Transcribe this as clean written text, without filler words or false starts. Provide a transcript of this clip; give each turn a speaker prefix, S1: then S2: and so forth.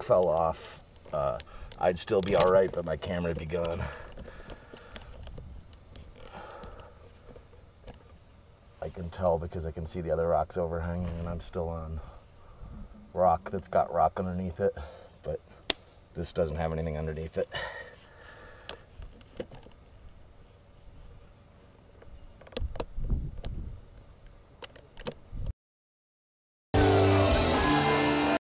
S1: fell off, I'd still be all right, but my camera would be gone. I can tell because I can see the other rocks overhanging, and I'm still on rock that's got rock underneath it, but this doesn't have anything underneath it.